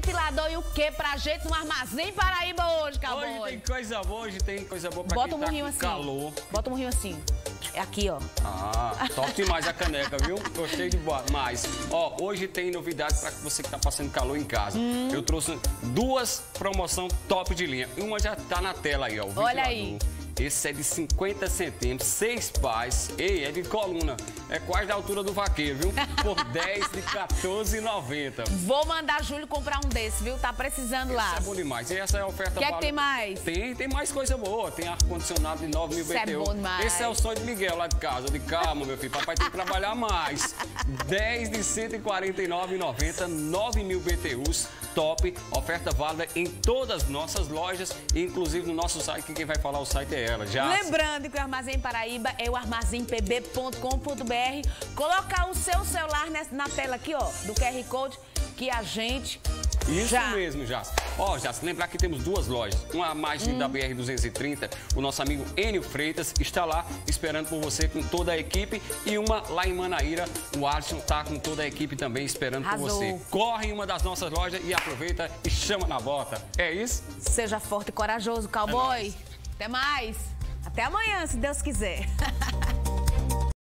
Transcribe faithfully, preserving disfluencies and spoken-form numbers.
ventilador e o que pra gente no Armazém Paraíba hoje, Cowboy? Hoje tem coisa boa, hoje tem coisa boa pra Bota quem um tá murrinho com assim. calor. Bota um murrinho assim. É aqui, ó. Ah, top demais a caneca, viu? Gostei de mais. Ó, hoje tem novidade para você que tá passando calor em casa. Hum. Eu trouxe duas promoções top de linha. Uma já tá na tela aí, ó. O Olha aí. Esse é de cinquenta centímetros, seis pás. Ei, é de coluna. É quase da altura do vaqueiro, viu? Por dez de quatorze reais e noventa centavos. Vou mandar Júlio comprar um desse, viu? Tá precisando Esse lá. é bom demais. E essa é a oferta. O que é que tem mais? Tem, tem mais coisa boa. Tem ar-condicionado de nove mil B T U. É bom demais. Esse é o sonho de Miguel lá de casa. De calma, meu filho. Papai tem que trabalhar mais. dez de cento e quarenta e nove reais e noventa centavos, nove mil B T Us. Top. Oferta válida em todas as nossas lojas, inclusive no nosso site, que quem vai falar o site é ela. Já. Lembrando que o Armazém Paraíba é o armazém p b ponto com ponto b r. Colocar o seu celular na tela aqui, ó, do Q R Code, que a gente... Isso já. mesmo, Jace. Ó, Jace, lembrar que temos duas lojas. Uma à margem hum. da B R duzentos e trinta. O nosso amigo Enio Freitas está lá esperando por você com toda a equipe. E uma lá em Manaíra, o Alisson está com toda a equipe também esperando Arrasou. por você. Corre em uma das nossas lojas e aproveita e chama na bota. É isso? Seja forte e corajoso, cowboy. É Até mais. Até amanhã, se Deus quiser.